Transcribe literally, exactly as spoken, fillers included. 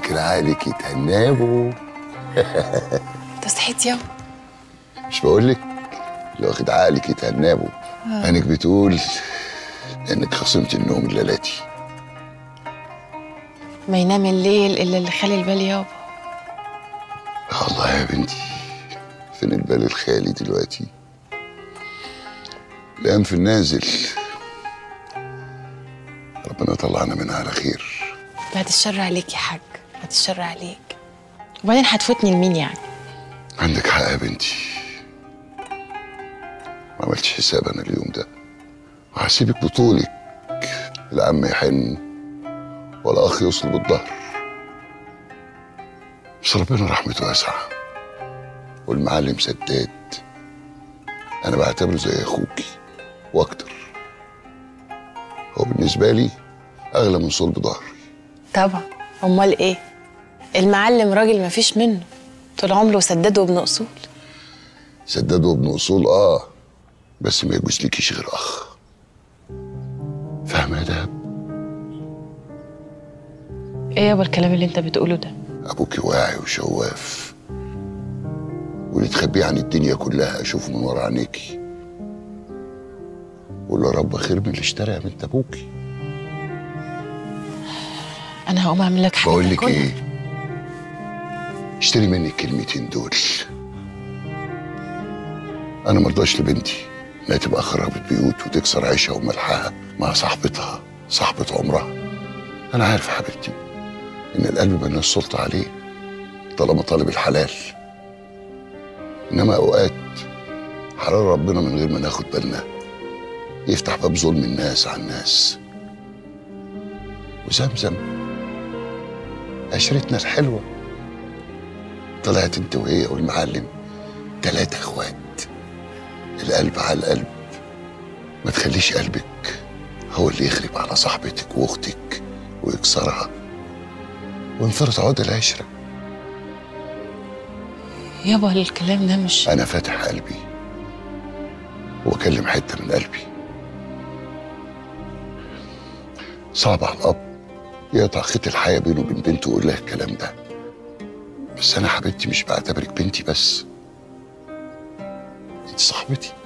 فاكر عقلك يتهنابوا. انت صحيت يابا؟ مش بقولك اللي واخد عقلك يتهنابوا. آه. انك بتقول انك خصمت النوم الليلاتي. ما ينام الليل الا اللي خالي البال يابا. الله يا بنتي، فين البال الخالي دلوقتي؟ الأيام في النازل، ربنا يطلعنا منها على خير. بعد الشر عليك يا حاج، بعد الشر عليك. وبعدين هتفوتني لمين يعني؟ عندك حق يا بنتي، ما عملتش حساب انا اليوم ده، وهسيبك بطولك. لا عم يحن ولا اخ يوصل بالظهر، بس ربنا رحمته واسعه. والمعلم سداد انا بعتبره زي اخوكي واكتر. هو بالنسبه لي اغلى من صلب ظهري. طبعا، امال ايه؟ المعلم راجل ما فيش منه، طول عمره سداد وابن اصول. سداد وابن اصول اه، بس ما يجوز ليكيش غير اخ. فاهمه يا دهب؟ ايه يابا الكلام اللي انت بتقوله ده؟ ابوكي واعي وشواف، واللي تخبيه عن الدنيا كلها اشوفه من ورا عينيكي. واللي رب خير من اللي اشترى بنت ابوكي. انا هقوم اعمل لك حاجه. بقول لك ايه، اشتري مني الكلمتين دول. انا مرضاش لبنتي انها تبقى خربت بيوت وتكسر عيشها وملحها مع صاحبتها صاحبة عمرها. انا عارف يا حبيبتي ان القلب ملناش سلطة عليه طالما طالب الحلال، انما اوقات حلال ربنا من غير ما ناخد بالنا يفتح باب ظلم الناس على الناس. وزمزم عشرتنا الحلوة طلعت انت وهي والمعلم تلاتة اخوات، القلب على القلب. ما تخليش قلبك هو اللي يخرب على صاحبتك واختك ويكسرها وانفرط عود العشرة. يابا الكلام ده مش... انا فاتح قلبي واكلم حتة من قلبي. صعب على الاب يقطع خيط الحياة بينه وبين بنته ويقول لها الكلام ده، بس انا حبيبتي مش بعتبرك بنتي بس، انت صاحبتي.